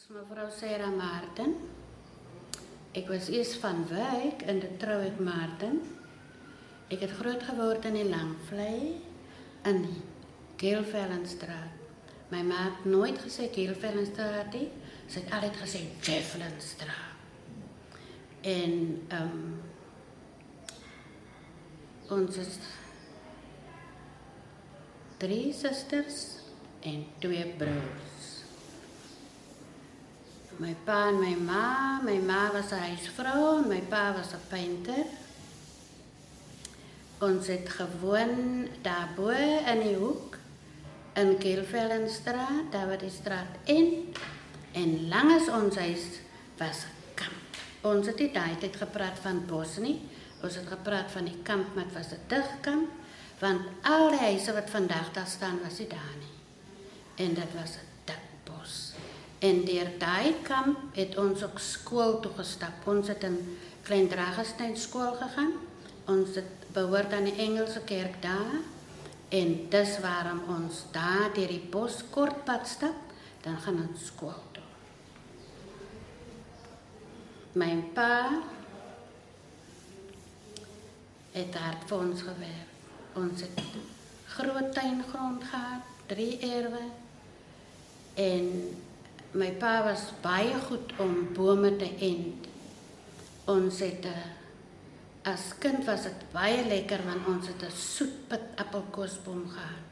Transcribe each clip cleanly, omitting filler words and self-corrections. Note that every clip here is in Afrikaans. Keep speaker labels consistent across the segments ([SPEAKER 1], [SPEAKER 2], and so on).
[SPEAKER 1] Mevrouw Sarah Maarten. Ik was eerst van Wyk en dan trouw ik Maarten. Ik heb groot geworden in Langvlei in Geelvellenstraat. Mijn ma had nooit gezegd Geelvellenstraat, ze had altijd gezegd Jeffelenstraat. En onze 3 zusters en 2 broers. Mijn pa en mijn ma. Mijn ma was een huisvrouw en mijn pa was een painter. Ons het gewoon daarbo in die hoek, in Geelvellenstraat, daar was die straat in. En langs ons huis was een kamp. Ons het die tijd gepraat van het bos nie. Ons het gepraat van die kamp, maar het was een digkamp. Want al die huizen wat vandaag daar staan, was die daar nie. En dat was een dikbos. En deur daai kamp het ons ook skool toe gestap. Ons het in Klein Dragenstein skool gegaan. Ons het behoort aan die Engelse kerk daar. En dis waarom ons daar deur die bos kort pad stap, dan gaan ons skool toe. Mijn pa het hard vir ons gewerk. Ons het groot tuingrond gehad, 3 erwe. En mijn pa was baie goed om bome te ent. Ons het, as kind was het baie lekker, want ons het 'n soetpit appelkoesboom gehad.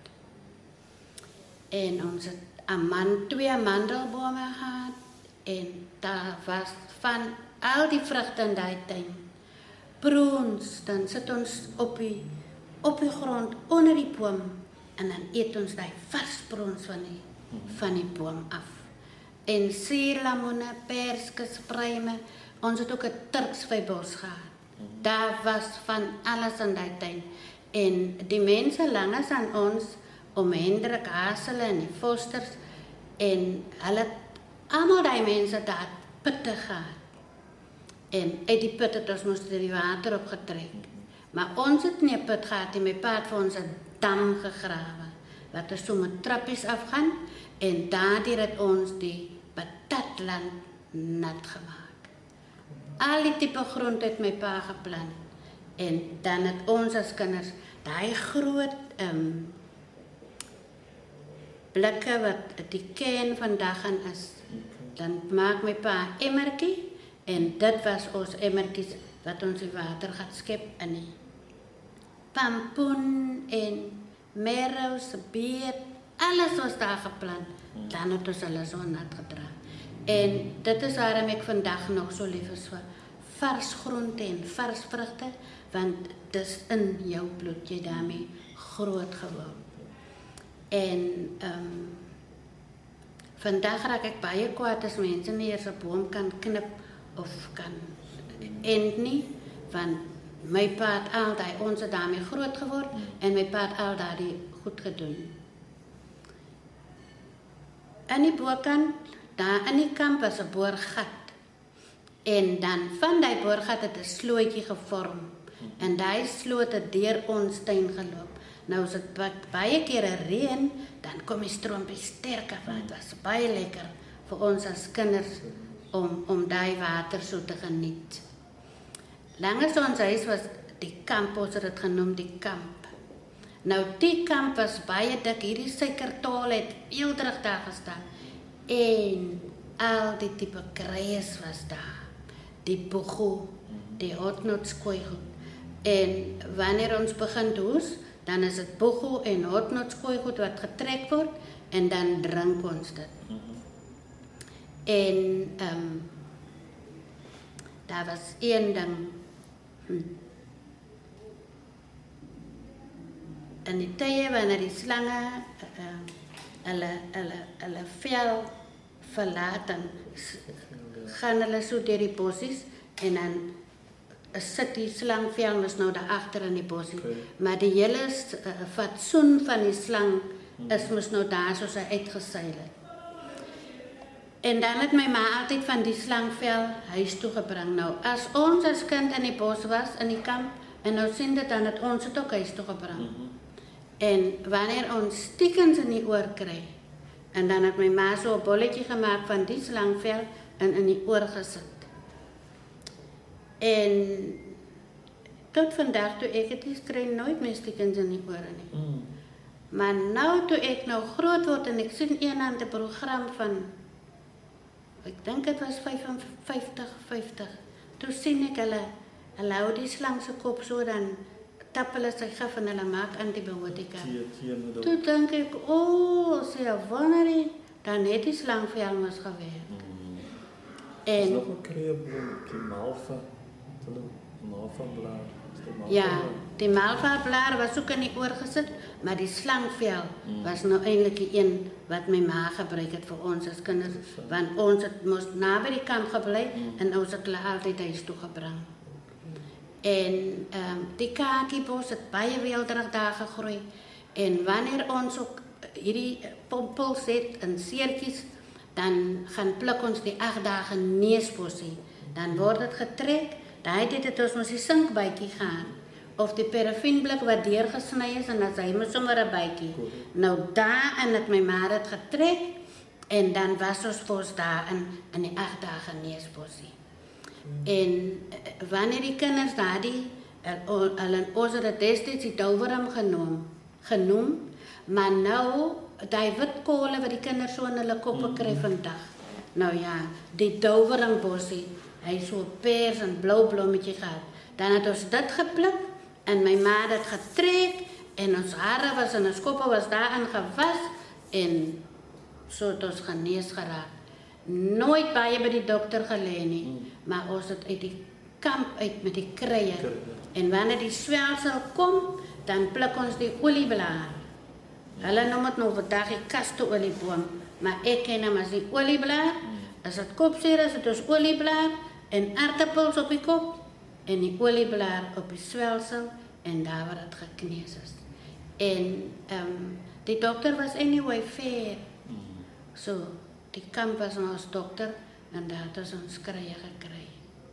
[SPEAKER 1] En ons het 2 amandelbome gehad. En daar was van al die vrugte in die tuin. Prunes, dan sit ons op die grond onder die boom en dan eet ons die vars prunes van die boom af. En suurlemoene, perskes, pruime. Ons het ook 'n Turksvybos gehad. Daar was van alles in die tuin. En die mense langs aan ons, om Hendrik Hasele en die Fosters, en hulle, allemaal die mense daar putte gehad. En uit die put het ons moest die water opgetrek. Maar ons het nie 'n put gehad, my pa het vir ons 'n dam gegrawe, wat er so met trappies afgaan, en daardeur het ons die patatland nat gemaak. Al die type grond het my pa geplant. En dan het ons as kinders daai groot blikke wat die ken vandag aan is. Dan maak my pa 'n emmertjie en dit was ons emmertjies wat ons die water gaan skep in die pampoen en merrows, beet, alles was daar geplant. Dan het ons hulle so nat gedra. En dit is waarom ek vandag nog so lief is vir vars groente en vars vrugte, want dis in jou bloed, jy daarmee groot geword. En vandag raak ek baie kwaad as mense nie eers 'n boom kan knip of kan ent nie, want my pa het al daai, ons het daarmee groot geword en my pa het al daai goed gedoen. In die bokant, daar in die kamp was 'n boorgat. En dan van die boorgat het 'n slootjie gevorm. En daai sloot het deur ons tuin geloop. Nou as dit baie kere reën, dan kom die stroompie sterker, want dit was baie lekker vir ons as kinders om daai water so te geniet. Langs ons huis was die kamp, ons het dit genoem die kamp. Nou die kamp was baie dik, hierdie suikertaal het heel terug daar gestaan. En al die type kruies was daar. Die boego, die hotnotskooigoed. En wanneer ons begin doos, dan is het boego en hotnotskooigoed wat getrek word en dan drink ons dit. En daar was een ding. In die tye wanneer die slange hulle vel verlaat, dan gaan hulle so deur die bossies en dan sit die slangvel mos nou daar agter in die bossie. Maar die hele fatsoen van die slang is mos nou daar soos hy uitgeseil het. En dan het my ma altyd van die slangvel huis toe gebring. Nou, as ons as kind in die bos was, in die kamp, en nou sien dit dan het ons het ook huis toe gebring. En wanneer ons stiekens in die oor kry, En dan had mijn ma zo een bolletje gemaakt van die slangvel en in die oor gezet. En tot vandaag toe ik het is, krijg nooit meer stikkens in die oren nie. Maar nou toe ik nou groot word en ik zie een aan het programma van, ik denk het was 50. Toen zie ik hulle hou die slang se kop so dan tap hulle sy gif en hulle maak antibiotika. Toen denk ik, oh, ze wonderie, dan het die slangvel mos geweer.
[SPEAKER 2] En nog een keer die malva-blaar.
[SPEAKER 1] Ja, die malva-blaar was ook in die oor gezet, maar die slangvel was nou eindelijk die een wat mijn ma gebruikt het voor ons als kinders. Want ons het moest na bij die kamp gebleven en ons het altijd huis toe gebracht. En die kakiebos het baie weelderig daar gegroeid. En wanneer ons ook hierdie pompels het en seertjies, dan gaan pluk ons die 8 dagen neusbossie. Dan wordt het getrek. Daai het dit ons mos die sinkbytjie gaan. Of die parafinblik wat deurgesny is en dan sy mos sommer 'n bytjie. Nou daarin het my ma dit getrek en dan was ons vos daar in die 8 dagen neusbossie. En wanneer die kinders daardie ons het dit destyds die touwworm genoem, maar nou die witkole wat die kinders so in hulle koppe kry vandag. Nou ja, die touwwormbossie, hy so pers en blou blommetje gehad. Dan het ons dit gepluk en my ma het dit getrek en ons hare was en ons koppe was daarin gewas en so het ons genees geraak. Nooit baie by die dokter gelê nie, maar ons het uit die kamp uit met die kruie. En wanneer die swelsel kom, dan pluk ons die olieblaar. Hulle noem het nou vandag die kasteolieboom, maar ek ken hom as die olieblaar. As dit kopseer is, het ons olieblaar en aardappels op die kop en die olieblaar op die swelsel en daar waar het gekneus is. En die dokter was anyway fair. So, die kamp was ons dokter en daar het ons kruie gekry.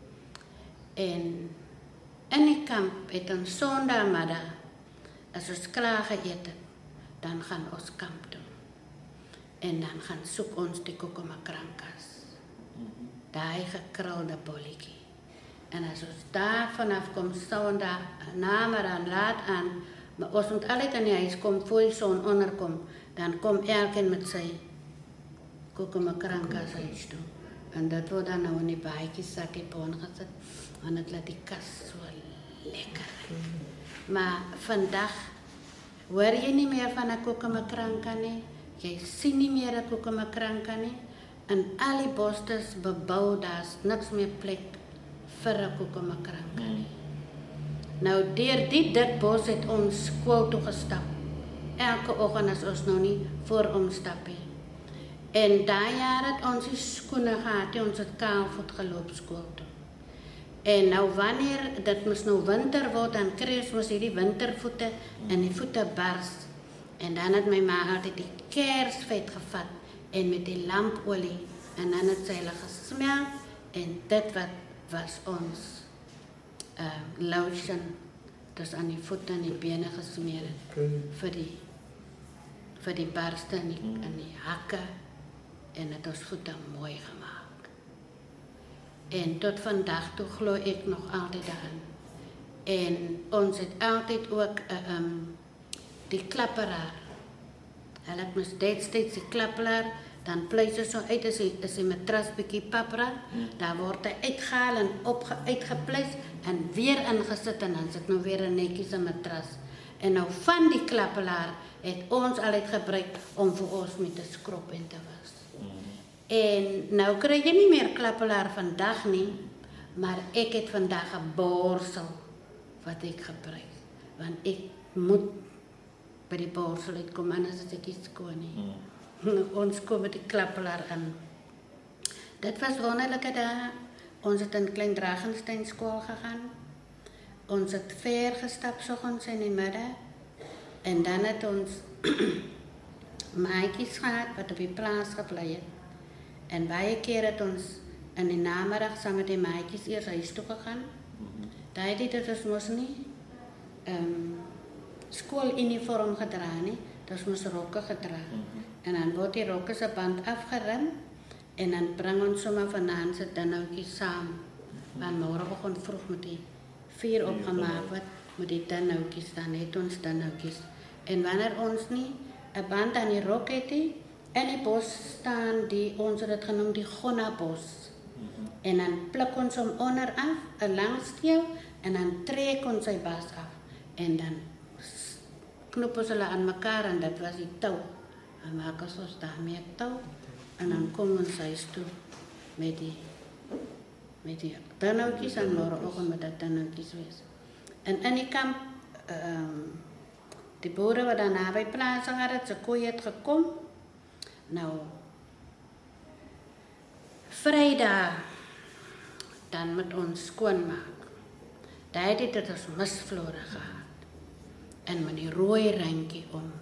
[SPEAKER 1] En in die kamp het ons sondagmiddag, as ons klaar geëet het, dan gaan ons kamp toe. En dan gaan soek ons die kokomakrankas. Daai gekrulde bolletjie. En as ons daar vanaf kom Sondag namiddag laat aan, maar ons moet altyd in die huis kom voor die son onderkom, dan kom elkeen met sy kokomakrankas huis toe. En dat wordt dan nou in die baadjes zakje boon gezet, want het laat die kas zo lekker. Maar vandaag hoor je niet meer van een kokomakranka nie, jy sien nie meer een kokomakranka nie, en al die bostes bebouwd, daar is niks meer plek vir een kokomakranka nie. Nou, deur die dik bos het ons skool toe gestap. Elke oggend as ons nou nie voor omstap nie. En daai jaar het ons die skoene gehad, ons het kaalvoet geloop skool toe. En nou wanneer dit moes nou winter word, dan kry ons mos hierdie wintervoete en die voete bars. En dan het my ma altyd die kersvet gevat en met die lampolie en dan het sy hulle gesmelt en dit wat was ons lotion, dus aan die voete en die bene gesmeer het vir die barste en die hakke en het ons voete mooi gemaakt. En tot vandag toe glo ek nog altyd daarin. En ons het altyd ook die klapperaar. Hulle het mos steeds die klapperaar, dan pluis jy so uit as die matras bietjie papra, daar word hy uitgehaal en uitgepluis en weer ingesit en dan sit nou weer 'n netjies 'n matras. En nou van die klapperaar het ons altyd gebruik om vir ons met 'n skrob in te was. En nou kry jy nie meer klappelaar vandag nie, maar ek het vandag 'n borsel wat ek gebruik. Want ek moet by die borsel uitkom, anders is ek nie skoon nie. Ons kom met die klappelaar in. Dit was wonderlike dae. Ons het in Klein Dragenstein skool gegaan. Ons het ver gestap soggens in die middag. En dan het ons maatjies gehad wat op die plaas gebly het. En baie keer het ons in die namiddag saam met die maatjies eers huis toe gegaan. Daai het ons mos nie skooluniform gedra nie. dat moes rokke gedra. En dan word die rokke se band afgerim en dan bring ons sommer vanaand se dinnertjie saam. Want môreoggend vroeg moet die vuur opgemaak word met die dinnertjies, dan het ons dinnertjies. En wanneer ons nie 'n band aan die rok het nie, in die bos staan die, ons het dit genoem die gonnabos. En dan pluk ons hom onderaf, 'n lang steel, en dan trek ons sy bas af. En dan knop ons hulle aan mekaar en dit was die tou. En maak ons daarmee tou. En dan kom ons huis toe met die tannetjies en môreoggend met die tannetjies wees. En in die kamp, die boere wat daar naby plaas gehad het, se koeie het gekom. Nou, Vrydag, dan moet ons skoonmaak. Daar het dit ons misvlore gehad. En met die rooi randjie om.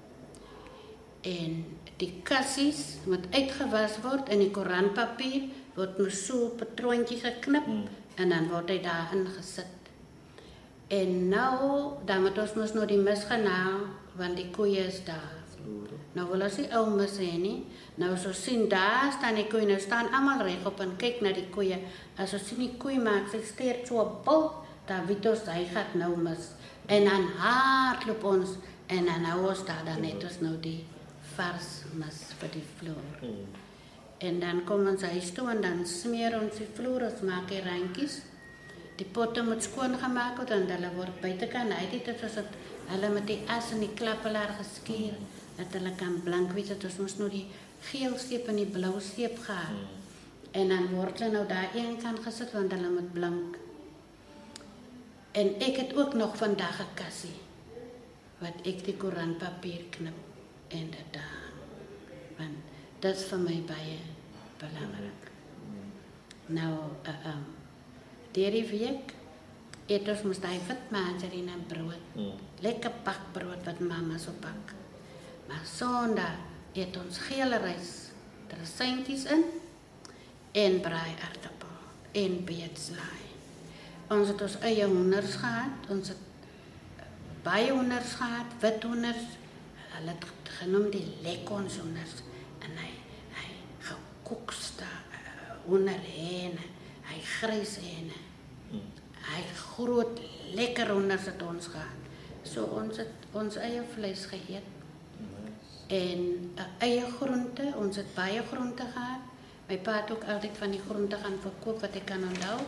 [SPEAKER 1] En die kassies moet uitgewas word in die koerantpapier, word mos so op 'n troontjie geknip en dan word hy daarin gesit. En nou, dan moet ons mos nou die mis gaan haal, want die koeie is daar. Nou wil ons nie ou mis hê nie. Nou as ons sien, daar staan die koeie, nou staan almal regop en kyk na die koeie. As ons sien die koeie maak, sy steer so 'n bult, dan weet ons, hy gaat nou mis. En dan hardloop ons, en dan hou ons daar, dan het ons nou die vars mis vir die vloer. En dan kom ons huis toe en dan smeer ons die vloer, ons maak die randjies. Die potte moet skoon gemaak word en hulle word buitekant uit, dit is dit, hulle met die as en die klappelaar geskeer, dat hulle kan blank wees, dat ons moes nou die geel steep en die blou steep gehad. En dan word hulle nou daar een kant gesit, want hulle moet blank. En ek het ook nog vandag 'n kassie, wat ek die koerantpapier knip en dit daar. Want dit is vir my baie belangrik. Nou, deur die week eet ons mos daai wit margarine en brood. Lekker bakbrood wat mama so bak. Maar Sondag eet ons gele rys, dressantjies in en braai aardappel en beetslaai. Ons het ons eie hoenders gehad, ons het baie hoenders gehad, wit hoenders, hulle het genoem die lekonshoenders, en hy gekookste hoenderhene, hy gryshene, hy groot lekker hoenders het ons gehad. So ons het ons eie vleis geëet, en eie groente, ons het baie groente gehad, my pa het ook altyd van die groente gaan verkoop wat ek kan onthou,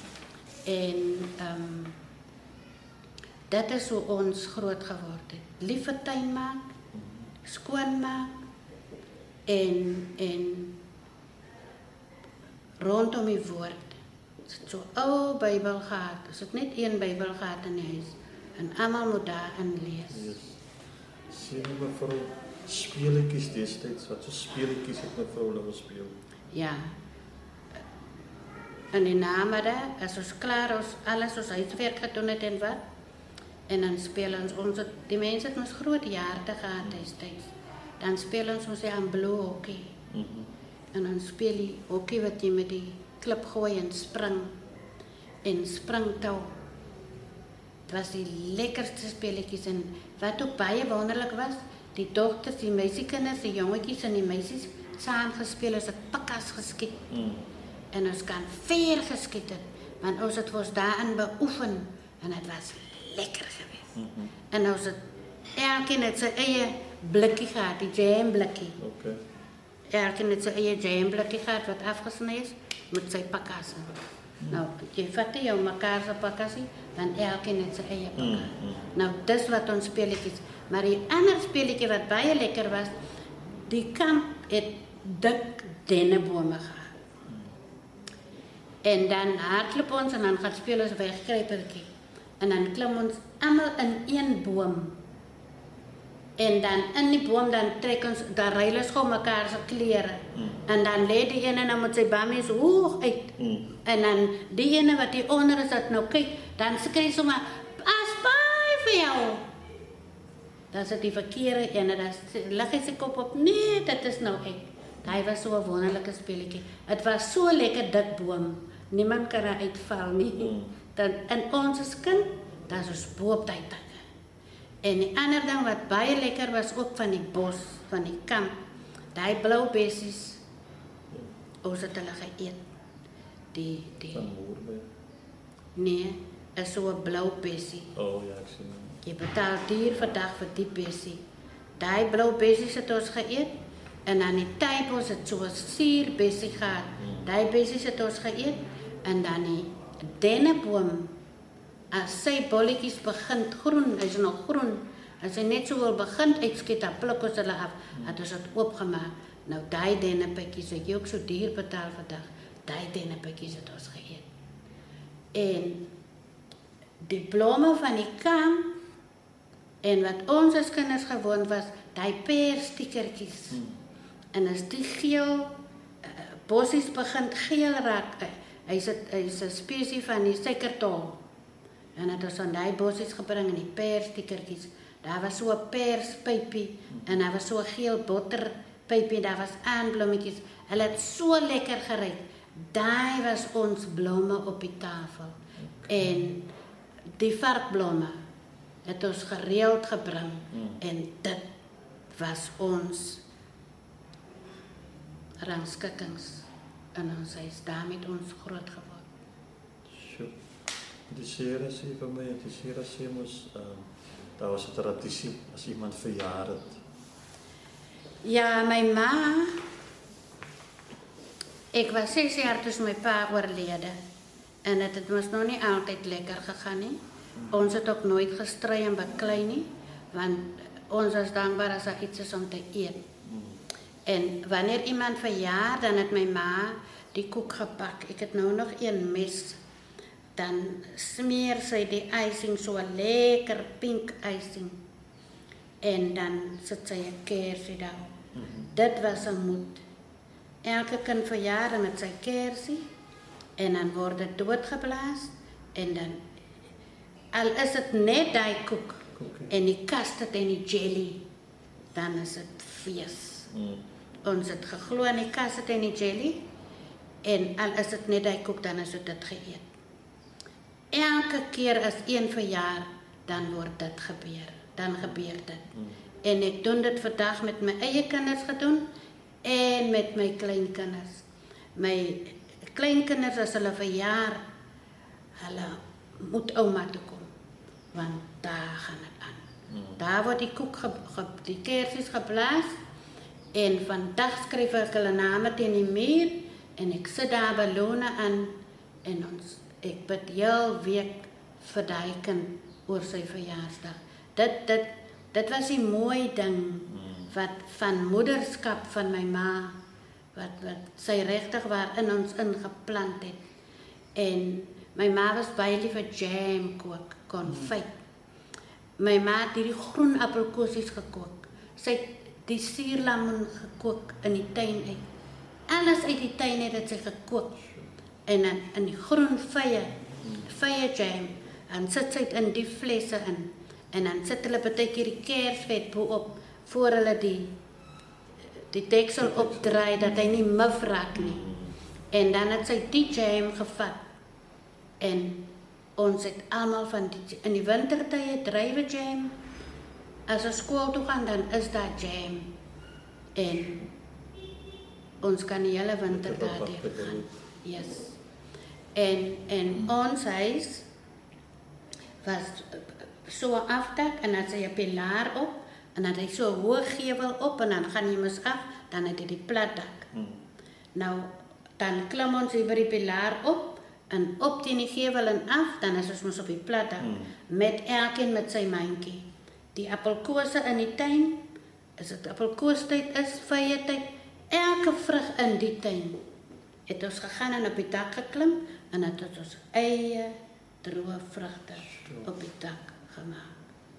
[SPEAKER 1] en dit is hoe ons groot geword het. Liewe tuin maak, skoon maak, en rondom die woord. Ons het so ou Bybel gehad, ons het net een Bybel gehad in die huis, en almal moet daarin lees.
[SPEAKER 2] Sien jy mevrou, speletjies destyds, wat so speletjies het mevrou hulle gespeel? Ja.
[SPEAKER 1] In die namiddag, as ons klaar ons alles ons huiswerk gedoen het en wat, en dan speel ons het, die mense het ons groot jaarte gehad destyds. Dan speel ons aan blue hockey. En dan speel die hockey wat jy met die klip gooi en springtou. Het was die lekkerste speletjies en wat ook baie wonderlik was, die dogters, die meisiekinders, die jongetjies en die meisies saam gespeel, ons het pikkas geskiet. En ons kan ver geskiet het, want ons het ons daarin beoefen en het was lekker geweest. En ons het elkeen het sy eie blikkie gehad, die jam blikkie. Elkeen het sy eie jam blikkie gehad wat afgesny is met sy pikkas. Nou, jy vat nie jou mekaar se pikkasie, dan elkeen het sy eie pikkas. Nou, dis wat ons speletjies. Maar die ander speletjie wat baie lekker was, die kamp het dik dennebome gehad. En dan hardloop ons en dan gaan speel ons wegkruipertjie. En dan klim ons almal in een boom. En dan in die boom dan trek ons, dan ruil ons gou mekaar se klere. En dan lê die ene nou met sy bammies hoog uit. En dan die ene wat hier onder is, dat nou kyk, dan skree sy maar, "As baie vir jou." Dan sit die verkeerde ene, dan lig hy sy kop op, "Nee, dit is nou ek." Hy was so 'n wonderlike speletjie. Het was so lekker dik boom. Niemand kan uitval nie. Dan in ons as kind, dan is ons bo op daai dinge. En die ander ding wat baie lekker was ook van die bos, van die kamp. Daai blou bessies. Ons het hulle geëet. Die
[SPEAKER 2] Van Moerbe.
[SPEAKER 1] nee, is so 'n blou bessie.
[SPEAKER 2] Oh ja, ek sien.
[SPEAKER 1] Jy betaal duur vir dag vir die bessie. Daai blou bessies het ons geëet en aan die tyd ons het so 'n suurbessie gehad. Daai bessies het ons geëet en dan die denneboom. As sy bolletjies begin groen, is nog groen. As hy net so wil begin uitskiet, dan pluk ons hulle af. Het ons dit oopgemaak. Nou daai dennepetjies het jy ook so duur betaal vir dag. Daai dennepetjies het ons geëet. En die blomme van die kamp en wat ons as kinders gewoond was, daai perstiekertjies. En as die geel bossies begin geel raak, hy's 'n spesie van die suikertol. En het ons aan daai bossies gebring en die perstiekertjies. Daar was so 'n perspypie en daar was so 'n geel botterpypie, daar was aanblommetjies. Hulle het so lekker geruik. Daai was ons blomme op die tafel. En die varkblomme het ons gereeld gebring en dit was ons rangskikkings in ons huis. Daarmee het ons groot geword.
[SPEAKER 2] Sjoe. Die Sera sê vir my, die Sera sê mos, daar was 'n tradisie as iemand verjaar het.
[SPEAKER 1] Ja, my ma, ek was 6 jaar toe my pa oorlede. En dit het mos nog nie altyd lekker gegaan nie. Ons het ook nooit gestry en beklei nie, want ons is dankbaar as daar iets is om te eet. En wanneer iemand verjaar, dan het my ma die koek gepak. Ek het nou nog een mes. Dan smeer sy die icing, so 'n lekker pink icing. En dan sit sy 'n kersie daarop. Dit was 'n moed. Elke kind verjaar met sy kersie en dan word dit doodgeblaas en dan al is dit net daai koek en die custard en die jelly, dan is dit fees. Ons het geglo in die custard en die jelly en al is dit net daai koek, dan is dit geëet. Elke keer as een verjaar, dan word dit gebeur. Dan gebeur dit. En ek doen dit vandag met my eie kinders gedoen en met my kleinkinders. My kleinkinders as hulle verjaar, hulle moet ouma toe kom, want daar gaan dit aan. Daar word die koek, die kersies geblaas en vandag skryf ek hulle name teen die muur en ek sit daar ballone aan en ek bid heel week vir daai kind oor sy verjaarsdag. Dit was die mooi ding wat van moederskap van my ma, wat sy regtig waar in ons ingeplant het. En my ma was baie lief vir jam kook, konfyt. My ma het hierdie groen appelkoosies gekook. Sy het die suurlemoen gekook in die tuin uit. Alles uit die tuin het sy gekook. En dan in die groen vye jam, en sit sy in die flesse in. En dan sit hulle partykeer die kersvet bo-op, voor hulle die deksel opdraai, dat hy nie muf raak nie. En dan het sy die jam gevat. En ons het almal van in die wintertye druiwe jam. As ons skool toe gaan, dan is daar jam. En ons kan die hele winter daar gaan. Yes. En ons huis was so 'n afdak en dan sy 'n pilaar op en dan het hy so 'n hoë gevel op en dan gaan jy mos af, dan het hy die plat dak. Nou dan klim ons by die pilaar op en op teen die gevel en af, dan is ons mos op die plat dak met elkeen met sy mandjie. Die appelkose in die tuin, as dit appelkoostyd is, vye tyd, elke vrug in die tuin. Het ons gegaan en op die dak geklim en het ons eie droë vrugte op die dak gemaak.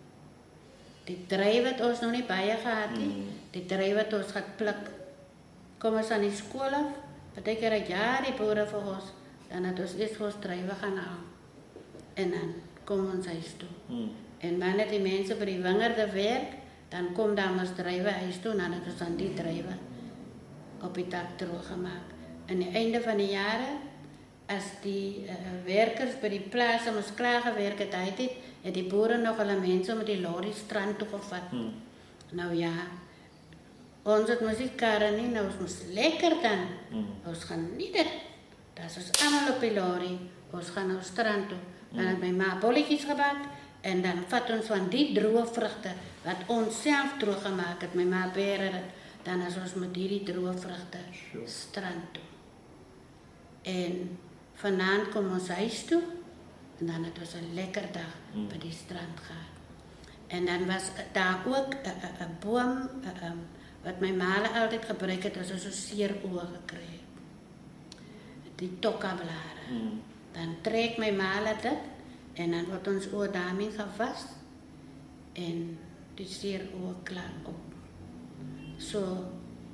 [SPEAKER 1] Die druiwe het ons nog nie baie gehad nie. Die druiwe het ons gepluk. Kom ons aan die skool af, partykeer 'n jaar die boere vir ons, dan het ons eers vir ons druiwe gaan haal. En dan kom ons huis toe. En wanneer die mense by die wingerde werk, dan kom daar ons druiwe huis toe en dan het ons aan die druiwe op die dak droog gemaak. Aan die einde van die jare, as die werkers by die plaas ons klaar gewerk het die boere nog hulle mense met die lorry strand toe gevat. Nou ja, ons het mos nie karre nie, nou ons lekker dan. Ons gaan nie dit. Dat is ons allemaal op die lorry. Ons gaan naar strand toe. Dan het my ma bolletjies gebak. En dan vat ons van die droge vruchten, wat ons zelf droog gemaakt het, my ma beren het, dan is ons met die droge vruchten strand toe. En vanavond kom ons huis toe. En dan het ons een lekker dag bij die strand gehad. En dan was daar ook een boom, wat mijn ma altijd gebruikt het, als ons een seer oor gekregen. Die tokkablaren. Dan trekt mijn ma dit en dan wordt ons oor daarmee gevast. En die seer oor klaar op. Zo,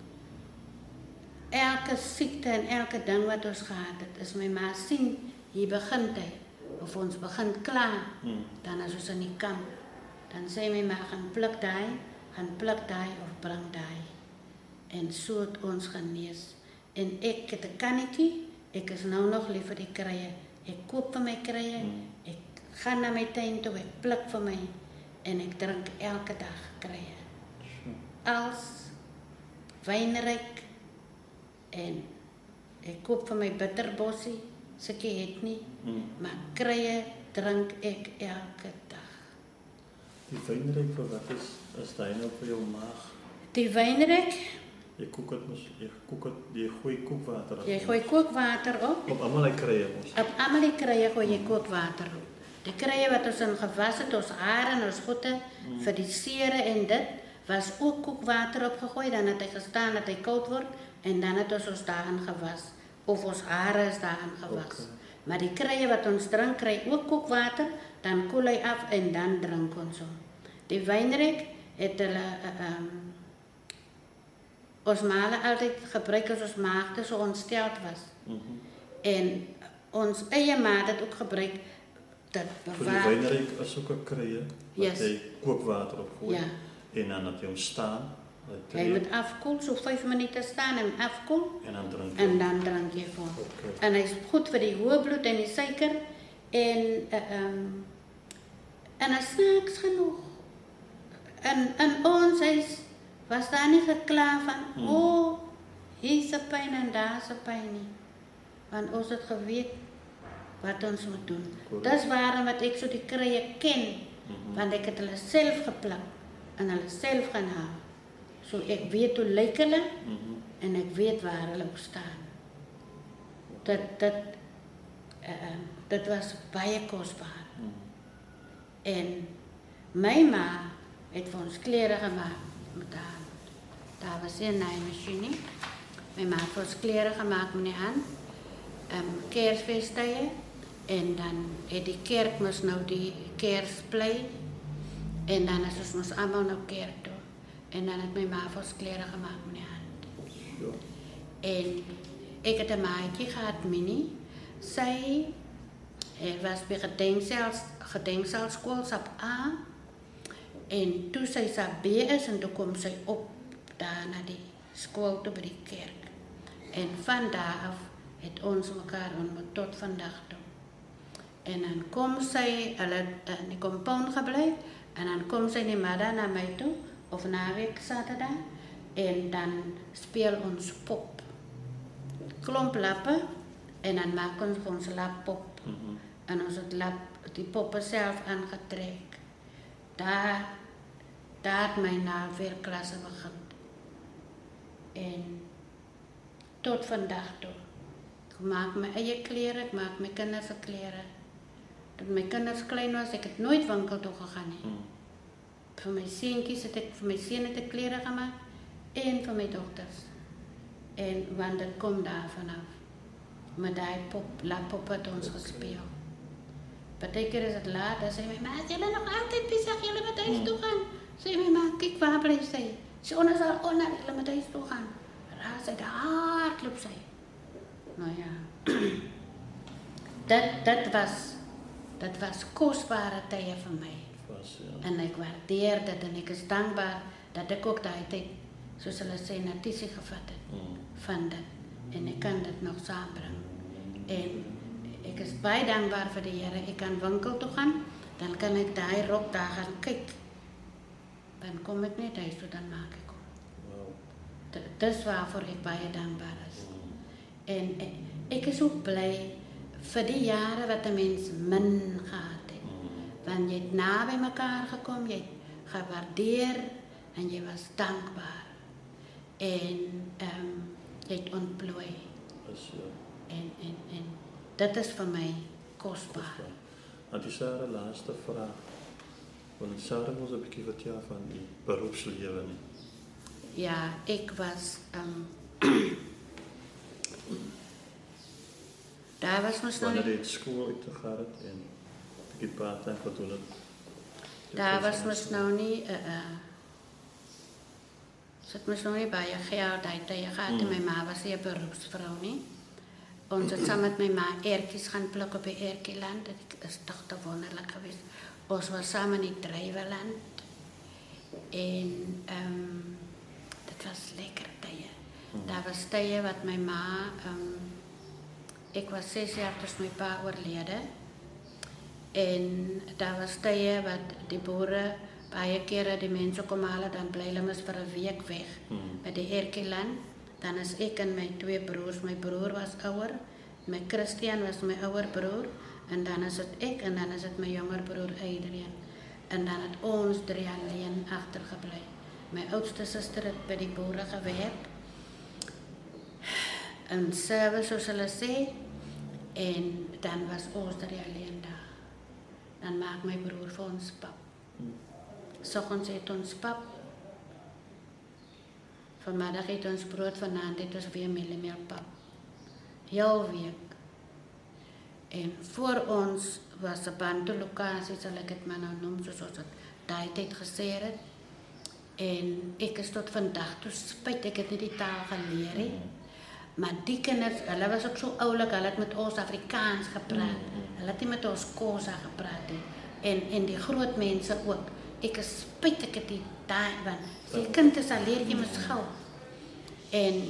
[SPEAKER 1] elke ziekte en elke ding wat ons gehad het, is mijn ma zien, hier begint hij. Of ons begint klaar, dan is ons in die kamp. Dan zei mijn ma, gaan pluk die of bring die. En zo het ons genees. En ik het een kannetje, ik is nou nog liever die kruien. Ik koop van mijn kruien, ik ga naar mijn tuin toe, ik pluk van mij. En ik drink elke dag kruien. Als wijnrijk. En ik koop van mijn bitterbossie, ze het niet. Maar kruien drink ik elke dag.
[SPEAKER 2] Die wijnrijk, voor wat is dat nou voor jouw maag?
[SPEAKER 1] Die wijnrijk?
[SPEAKER 2] Je gooit kookwater op.
[SPEAKER 1] Je gooit kookwater op.
[SPEAKER 2] Op allemaal die kruien.
[SPEAKER 1] Op allemaal die kruien gooi je kookwater op. Die kruien wat ons in gewas het, ons haren, ons voeten, voor die sieren en dit, was ook kookwater opgegooid. Dan had hij gestaan dat hij koud wordt en dan had ons daarin gewas. Of ons haren is daarin gewas. Maar die kruien wat ons drinkt, krijgt ook kookwater, dan koel hij af en dan drink ons om. Die wijnrijk het hulle, ons malen altijd gebruikt als ons maagde zo ontsteld was. En ons eie maat het ook gebruikt dat bewaard.
[SPEAKER 2] Voor die wijnrijk is ook een kruien, wat hij kookwater opgooit.
[SPEAKER 1] Ja.
[SPEAKER 2] En dan had hij hem staan.
[SPEAKER 1] Hij moet afkoelen, zo 5 minuten staan en afkoelen.
[SPEAKER 2] En dan
[SPEAKER 1] drink je van. En hij is goed voor die hoge bloed en die suiker. En dat is niks genoeg. En ons huis was daar niet geklaar van, oh, hier is een pijn en daar is een pijn niet. Want ons het geweten wat ons moet doen. Dat is waarom wat ik zo die kruien ken. Want ik het hulle zelf geplakt en hulle zelf gaan halen. Zo ik weet hoe lijken hulle en ik weet waar hulle staan. Dat was baie kostbaar. En mijn ma heeft voor ons kleren gemaakt met de hand. Daar was een naaimachine. Mijn ma heeft voor ons kleren gemaakt met de hand. Kersfeestdagen. En dan heeft die kerk moest nou die kerstplei. En dan is ons allemaal naar kerk toe. En dan heeft mijn ma voor ons kleren gemaakt met de hand. En ik had een maatje gehad, Minnie. Zij was bij gedenksaalschool op A. En toen zij op B is en toen komt zij op daar naar die school toe bij die kerk. En van daar af heeft ons elkaar ontmoet tot vandaag toe. En dan komt zij in die compound gebleven en dan komt zij niet meer naar mij toe of na week zaterdag en dan speel ons pop. Klomp lappen en dan maken we ons lappop. En ons het die poppen zelf aangetrekt. Daar had mijn naweerklasse begint. En tot vandaag toe. Ik maak mijn eigen kleren, ik maak mijn kinders kleren. Toen mijn kinders klein was, ik het nooit winkel toe gegaan. Voor mijn zientjes heb ik voor mijn zinnen kleren gemaakt en voor mijn dochters. En want het komt daar vanaf. Met die lappop had ons gespeeld. Partij keer is het laat, dan zei mijn ma, jullie nog altijd bezig, jullie met huis toe gaan. Zei mijn ma, kijk waar blijft zij? Ze zal onder, jullie met huis toe gaan. Raar zei de hardloop zij. Nou ja, dat was kostbare tijden voor mij. En ik waardeer dat en ik is dankbaar dat ik ook die tijd, zoals ze zijn, notitie gevat heb van dat. En ik kan dat nog samenbrengen. En Ek is baie dankbaar vir die Here. Ek kan winkel toe gaan, dan kan ek daai rok daar gaan kyk. Dan kom ek net huis toe, dan maak ek hom.
[SPEAKER 2] Wow.
[SPEAKER 1] Dis waarvoor ek baie dankbaar is. En ek is ook bly vir die jare wat 'n mens min gehad het. Want jy het naby mekaar gekom, jy het gewaardeer en jy was dankbaar. En jy het ontplooi. En dit is vir my kosbaar.
[SPEAKER 2] Want die Sarah laaste vraag. Want Sarah ons 'n bietjie vertel van die beroepslewe nie.
[SPEAKER 1] Ja, ek was daar was mos nog
[SPEAKER 2] Wanneer jy skool uit te gaan het en bietjie part-time gedoen het.
[SPEAKER 1] Daar was mos nou nie sit mos nou nie baie geld uit te gehad en my ma was nie 'n beroepsvrou nie. Ons het saam met my ma ertjies gaan pluk op die Ertjieland. Dit is toch te wonderlik geweest. Ons was saam in die Druiweland. En dit was lekker tye. Daar was tye wat my ma ek was 6 jaar toe my pa oorlede. En daar was tye wat die boere baie kere die mense kom haal, dan bly hulle mos vir 'n week weg by die Ertjieland. Dan is ek en my 2 broers. My broer was ouer. My Christian was my ouer broer. En dan is dit ek en dan is dit my jonger broer Adrian. En dan het ons 3 alleen agtergebly. My oudste suster het by die boere gewerk. In service soos hulle sê. En dan was ons 3 alleen daar. Dan maak my broer vir ons pap. Soggens het ons pap. Vanmiddag het ons brood, vanaand het ons weer mieliemeelpap. Heel week. En voor ons was 'n Bantu-lokasie, sal ek dit maar nou noem, soos ons dit daai tyd gesê het. En ek is tot vandag toe spyt, ek het nie die taal geleer nie. Maar die kinders, hulle was ook so oulik, hulle het met ons Afrikaans gepraat. Hulle het nie met ons Xhosa gepraat nie. En die groot mense ook. Ek is spyt, ek het die daai, want die kind is al leer jy mos gou. En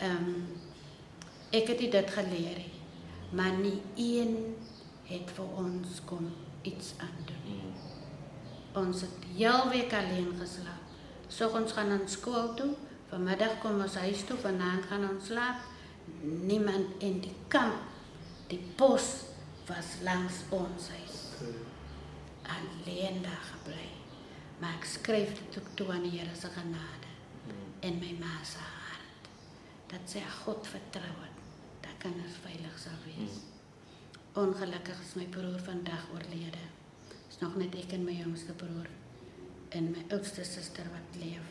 [SPEAKER 1] ek het dit geleer nie. Maar nie een het vir ons kon iets aandoen. Ons het heel week alleen geslaap. Soggens gaan ons skool toe, vanmiddag kom ons huis toe, vanaand gaan ons slaap. Niemand in die kamp, die bos was langs ons huis. Alleen daar gebly. Maar ek skryf dit ook toe aan die Here se genade en my ma se hart. Dat sy God vertrou het, dat kinders veilig sal wees. Ongelukkig is my broer vandag oorlede. Is nog net ek en my jongste broer en my oudste suster wat leef.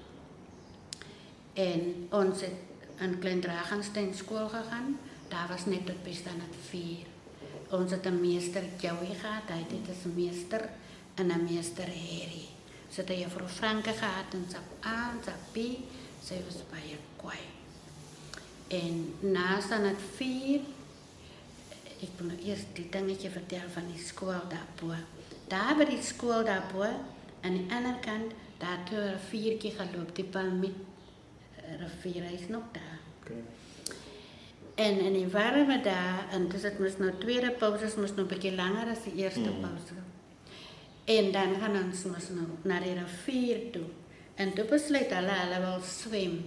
[SPEAKER 1] En ons het in Klein Dragenstein skool gegaan. Daar was net tot by standaard 4. Ons het 'n meester Joey gehad, hy het as 'n meester en 'n meester Harry. So het 'n juffrou Franke gehad en sap A, sap B, sy was baie kwaai. En na standaard 4, ek wil nou eers die dingetje vertel van die skool daarbo. Daar by die skool daarbo, aan die ander kant, daar het 'n riviertjie geloop, die Palmiet rivier, hy is nog daar.
[SPEAKER 2] Okay.
[SPEAKER 1] En in die warme daar, en dus het moest nou tweede pauzes, moest nog 'n bietjie langer as die eerste pauze. En dan gaan ons moest nou naar die rivier toe. En toe besluit hulle wil swem.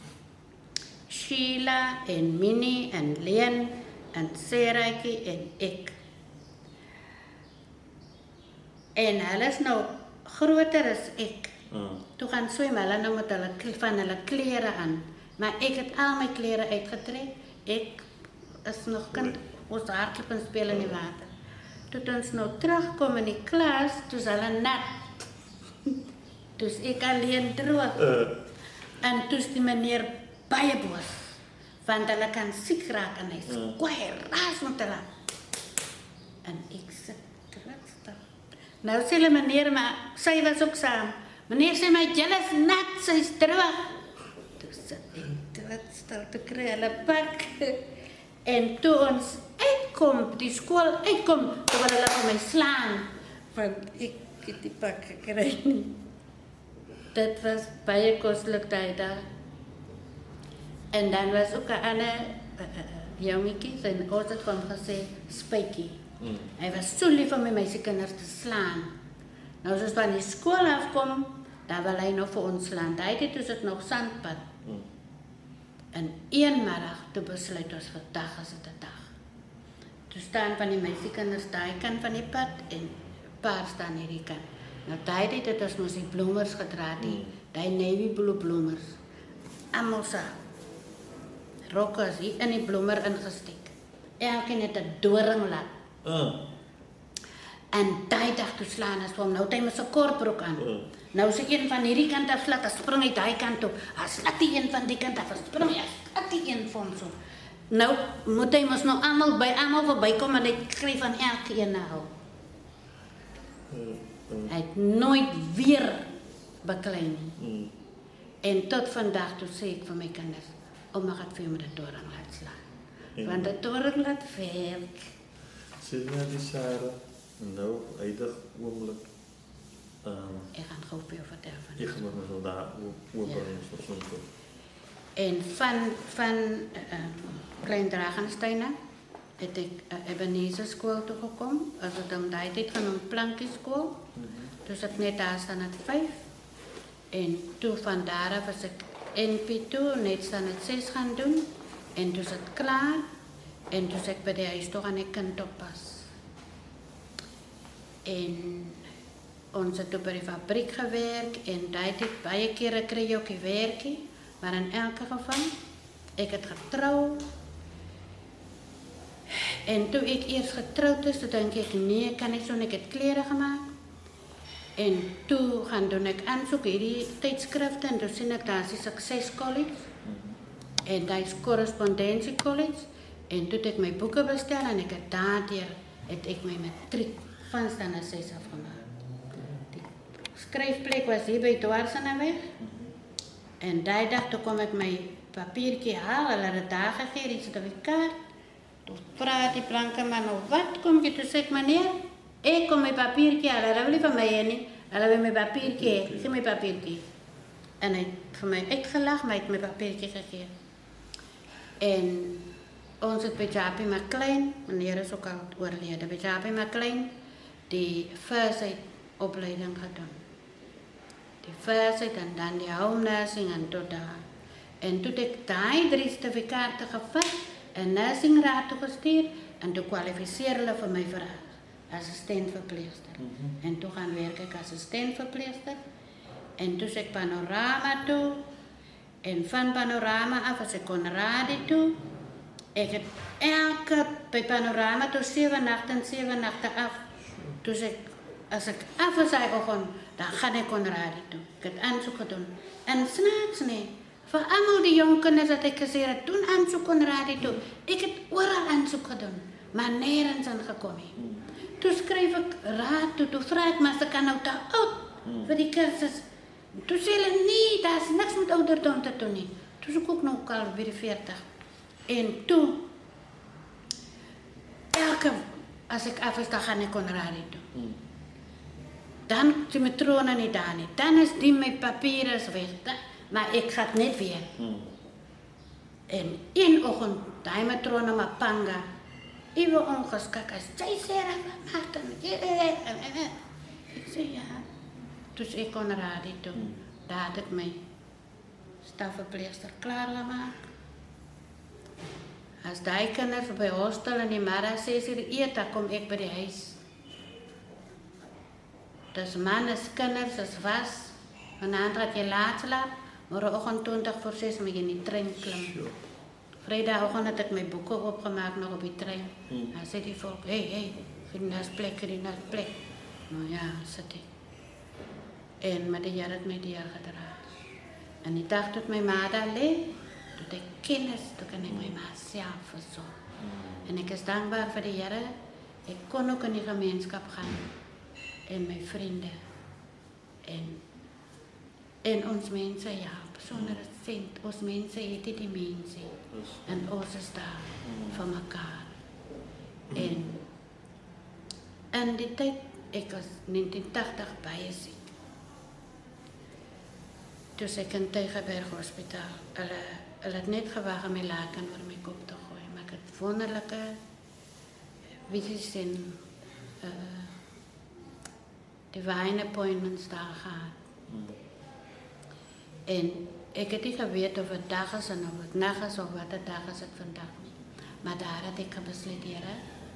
[SPEAKER 1] Sheila en Minnie en Leen en Seraitjie en ek. En hulle is nou groter as ek. Toe gaan swem hulle nou met hulle klere aan. Maar ek het al my klere uitgetrek. Ek is nog kind, ons hardloop en speel in die water. Toe ons nou terugkom in die klas, toe is hulle nat. Toe is ek alleen droog. En toe is die meneer baie boos. Want hulle kan siek raak en hy is kwaai, raas met hulle. En ek sit terug. Nou sê hulle meneer, maar sy was ook saam. Meneer sê my, julle is nat, sy is droog. Toe sit ek terug te kry hulle pak. En toe ons uitkom, die skool uitkom, toe wil hulle vir my slaan. Want ek het die pak gekry nie. Dit was baie koslik daai dag. En dan was ook 'n ander jongetjies en ons het vir hom gesê Spykie. Hy was so lief om my meisiekinders te slaan. Nou as ons van die skool afkom, dan wil hy nog vir ons slaan. Daai toe is dit nog sandpad. En een middag toe besluit ons vandag is dit 'n dag. Toe staan van die meisiekinders daai kant van die pad en paar staan hierdie kant. Nou daai het ons mos die bloemers gedra, die navy blue bloemers. Almal se rokke is hier in die bloemer ingesteek. Elkeen het 'n doringlat. En daai dag toe slaan as hom nou hy met sy kortbroek aan. Nou sy een van hierdie kant af slat, spring hy daai kant op. As slat die een van die kant af, spring hy as die een van so. Nou moet hy mos nou almal by almal verbykom en hy kry van elkeen nou. Hy het nooit weer beklei nie. En tot vandag toe sê ek vir my kinders, ouma gaan vir jou met 'n doringlat slaan. Want 'n doringlat werk.
[SPEAKER 2] Sê jy die Sarah, nou uitdag oomblik.
[SPEAKER 1] Ek gaan gou vir jou vertel van.
[SPEAKER 2] Ek gaan maar so daar oorbring so.
[SPEAKER 1] En van Klein Dragenstein het ek Ebenezer skool toe gekom. As dit om daai tyd genoem Plankie skool. Dus ek net daar staan het 5. En toe van daar af was ek NP toe, net staan het 6 gaan doen. En toen is het klaar. En toen is ek by die huis toe gaan ek kind oppas. En ons het toe by die fabriek gewerk. En daai tyd baie kere kry jy ook die werkie. Maar in elke geval, ek het getrou. En toe ek eers getroud is, toe dink ek, nee, kan ek so, en ek het klere gemaak. En toe gaan doen ek aansoek hierdie tydskrifte en toe sien ek daar is die Success College. En daar is Korrespondensie College. En toe het ek my boeke bestel en ek het daardeur het ek my matriek van standaard 6 afgemaak. Die skryfplek was hier by Dwarseneweg. En die dag toe kom ek my papiertjie haal, hulle het dit daar gegee, die sertifikaat. Toe vra die blanke man, nou wat kom jy? Toe sê ek, meneer, ek kom my papiertjie haal, hulle wil nie van my heen nie. Hulle wil my papiertjie, ek sê my papiertjie. En hy het vir my uitgelag, maar hy het my papiertjie gegee. En ons het by Japie McLean, meneer is ook al oorlede, by Japie McLean, die first aid opleiding gedoen. Die first aid en dan die home nursing en tot daar. En toe het ek daai 3 sertifikate gevat, 'n nursing raad toegestuur en toe kwalifiseer hulle vir my vir assistent verpleegster. En toe gaan werk ek assistent verpleegster. En toe ek Panorama toe. En van Panorama af as ek Conradie toe. Ek het elke by Panorama toe 7 nagte af. Toe as ek af is hy oggend, dan gaan ek Conradie toe. Ek het aansoek gedoen. En snaaks nie. Vir almal die jong kinders wat ek gesê het, doen aansoek Conradie toe. Ek het oral aansoek gedoen, maar nergens aangekom nie. Toe skryf ek raad toe vra ek maar se kan nou te oud vir die kursus. Toe sê hulle nee, daar is niks met ouderdom te doen nie. Toe is ek ook nog al by die 40. En toe, elke, as ek af is, dan gaan ek Conradie toe. Dan is die matrone nie daar nie. Dan is die my papieren is weg. Maar ek ga net weer. En een oggend, die matrone Mapanga, ewe ongeskik as jy sê dat Martin. Ek sê ja. Toe ek Conradie toe. Daar het ek my stafverpleegster klaar gemaak. As die kinders by hostel in die middag 6:00 eet, dan kom ek by die huis. Dus man is kinders, is was. Vanavond gaat je laat slaap. Morgenochtend 6:20 moet je in die trein klim. Vrijdagochtend had ik mijn boeken opgemaakt nog op die trein. Dan zei die volk, hey, ging naar plek. Nou ja, zit ik. En met de jaren het mij die jaar gedragen. En die dag dat mijn ma daar leeg, toen ik kennis, toen kan ik mijn ma zelf verzorgen. En ik is dankbaar voor de jaren. Ik kon ook in die gemeenschap gaan. En mijn vrienden. En ons mensen, ja, zonder het zint. Ons mensen eten die mensen. En ons is daar van elkaar. En die tijd, ik was 1980 baie ziek. Dus ik in Tygerberg Hospitaal. Hulle het net gewaag om my laken oor my kop te gooi. wonderlike visies en divine appointments daar gehad. En ik heb niet geweten of het dag is en of het nacht is of wat de dag is het vandaag niet. Maar daar had ik besloten, Here,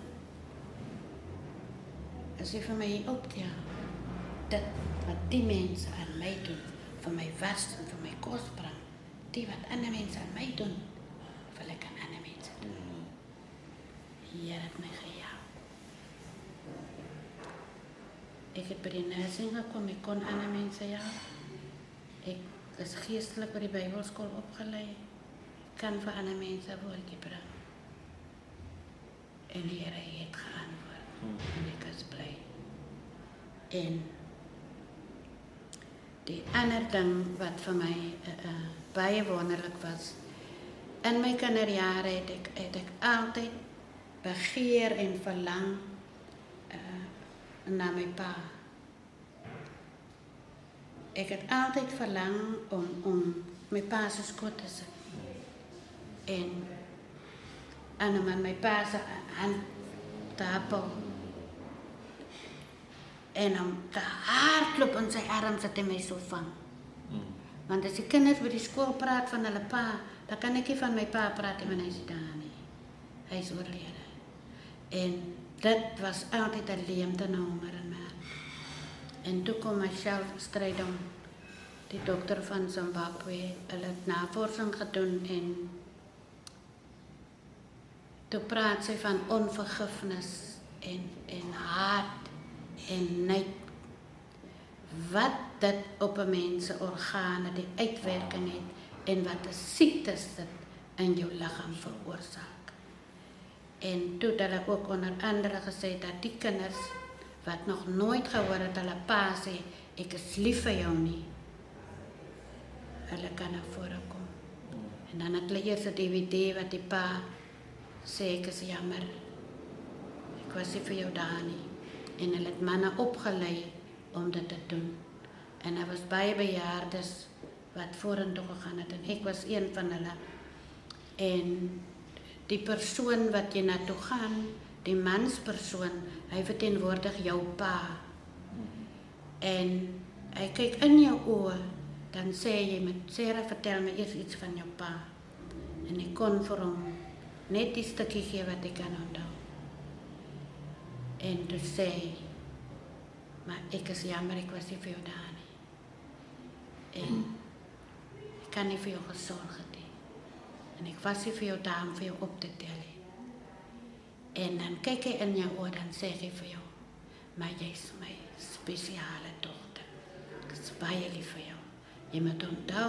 [SPEAKER 1] als je van mij optelt, dat wat die mensen aan mij doen, van mij was en van mij kostbaar, die wat andere mensen aan mij doen, wil ik aan andere mensen doen. Hier het mij gejaagd. Ik heb bij de nursing gekomen, ik kon andere mensen jagen. Ik is geestelijk bij de Bijbelschool opgeleid. Ik kan voor andere mensen woordje brengen. En de Heer heeft geantwoord. En ik was blij. En die andere ding wat voor mij baie wonderlijk was. In mijn kinderjaren heb ik altijd begeer en verlang naar mijn pa. Ik heb altijd verlang om mijn pa zijn schoot te zetten. En om aan mijn pa zijn hand te happen. En om te hardlopen in zijn arm zodat hij mij zo vangt. Want als die kinderen bij die school praten van hulle pa, dan kan ik niet van mijn pa praten, want hij is daar niet. Hij is oorleden. En dat was altijd een leemte honger in mij. En toen kwam Michelle Strijdom, die dokter van Zimbabwe, hulle het navorsing gedaan en toen praat sy van onvergifnis en haat en nijd. Wat dat op een mensen organen die uitwerking heeft en wat de ziektes dat in jouw lichaam veroorzaakt. En toen dat ik ook onder andere gezegd dat die kinders wat nog nooit gehoord het, hulle pa sê, ek is lief vir jou nie. Hulle kan na vore kom. En dan het hulle eers 'n DVD wat die pa sê, ek is jammer. Ek was nie vir jou daar nie. En hulle het manne opgelei om dit te doen. En daar was baie bejaardes wat vorentoe gegaan het en ek was een van hulle. En die persoon wat jy na toe gaan, die manspersoon, hy verteenwoordig jou pa. En hy kyk in jou oë, dan sê jy met Sarah, vertel my eers iets van jou pa. En ek kon vir hom net die stukkie gee wat ek kan onthou. En toe sê hy, maar ek is jammer, ek was nie vir jou daar nie. En ek kan nie vir jou gesorg het nie. En ek was nie vir jou daar om vir jou op te tel nie. En dan kyk hy in jou oor, dan sê hy vir jou, maar jy is my spesiale dogter. Ek is baie lief vir jou. Jy moet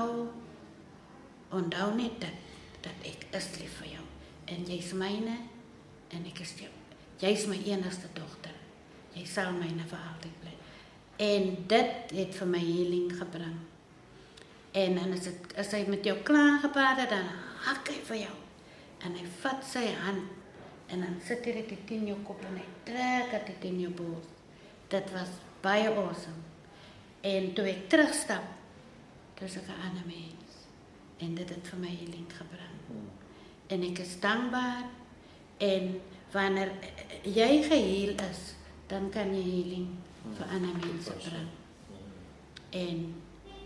[SPEAKER 1] onthou net dat ek is lief vir jou. En jy is myne, en ek is jou. Jy is my enigste dogter. Jy sal myne vir altyd bly. En dit het vir my healing gebring. En dan as hy met jou klaar gepraat het, dan hak hy vir jou. En hy vat sy hand, en dan sit hy dit in jou kop en hy trek dit in jou bors. Dit was baie awesome. En toe ek terugstap, toe is ek 'n ander mens. En dit het vir my healing gebring. En ek is dankbaar. En wanneer jy geheel is, dan kan jy healing vir ander mense bring. En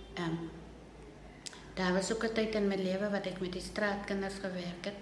[SPEAKER 1] daar was ook 'n tyd in my lewe wat ek met die straatkinders gewerk het.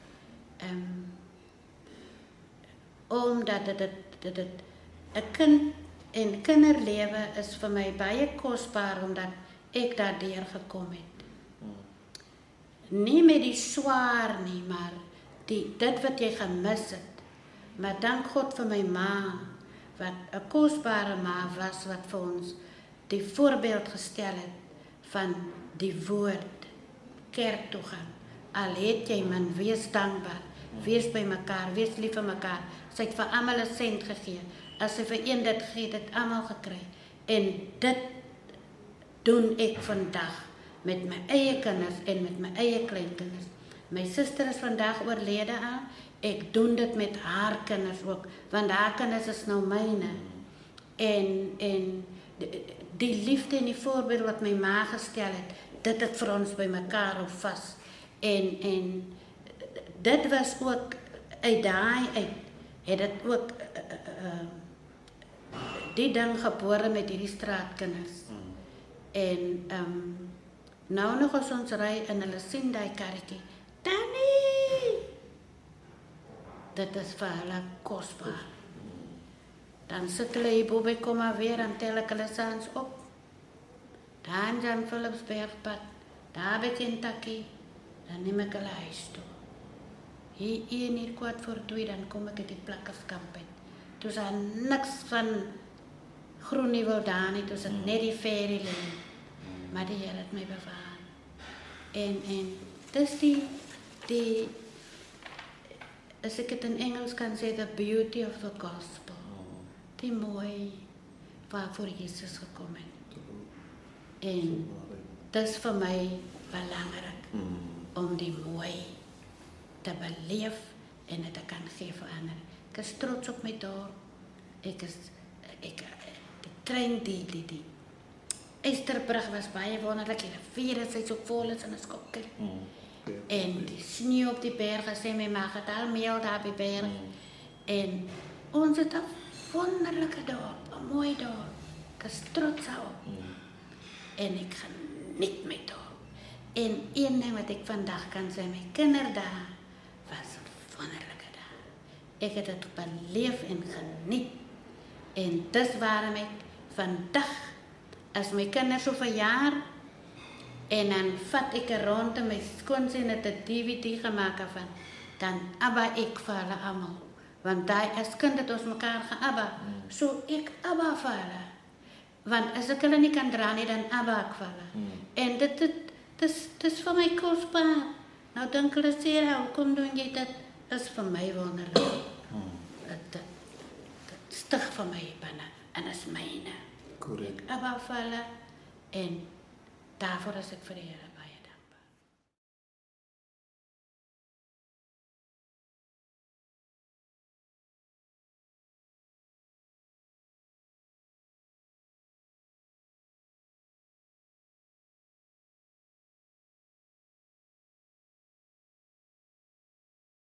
[SPEAKER 1] Omdat dit 'n kind en kinderlewe is vir my baie kosbaar omdat ek daardeur gekom het. Nie met die swaar nie, maar dit wat jy gemis het. Maar dank God vir my ma, wat 'n kosbare ma was, wat vir ons die voorbeeld gestel het van die woord, kerk toe gaan. Al het jy man, wees dankbaar, wees by mekaar, wees lief vir mekaar. Sy het vir almal 'n sent gegee. As sy vir een dit gegee het, almal gekry. En dit doen ek vandag met my eie kinders en met my eie kleinkinders. My suster is vandag oorlede al. Ek doen dit met haar kinders ook, want haar kinders is nou myne. En die liefde en die voorbeeld wat my ma gestel het, dit het vir ons by mekaar hou vas. En dit was ook uit daai uit het dit ook die ding gebore met hierdie straatkinders. En nou nog as ons ry en hulle sien daai karretjie, Tannie! Dit is vir hulle kosbaar. Dan sit hulle hier bo by Komma weer en tel ek hulle saans op. Daar in Jan Philipsbergpad, daar by Kentucky, dan neem ek hulle huis toe. Hier 2:15, dan kom ek uit die plakkerskamp uit. Toe is daar niks van Groeniewil daar nie, toe is dit net die ferry lane. Maar die Here het my bewaar. En dis die as ek dit in Engels kan sê, the beauty of the gospel. Die mooi waarvoor Jesus gekom het. En dis vir my belangrik om die mooi te beleef en dit te kan gee vir ander. Ek is trots op my dorp. Die trein die Eysterbrug was baie wonderlik. Die rivier is so vol is en is kokker. En die sneeu op die berge sê my mag het al meel daar by berg. En ons het 'n wonderlike dorp, 'n mooi dorp. Ek is trots op. En ek geniet my dorp. En een ding wat ek vandag kan sê, my kinderdae was wonderlike dae. Ek het dit beleef en geniet. En dis waarom ek vandag, as my kinders so verjaar, en dan vat ek rond en my skoonseun het 'n DVD gemaak van, dan abba ek vir hulle almal. Want daai as kind het ons mekaar geabba, so ek abba vir hulle. Want as ek hulle nie kan dra nie, dan abba ek vir hulle. En dis vir my kosbaar. Nou dink hulle sê, hoekom doen jy dit? Is vir my wonderlik. Dit stig vir my binne en is myne.
[SPEAKER 2] Correct.
[SPEAKER 1] Ek abba vir hulle en daarvoor is ek vereer.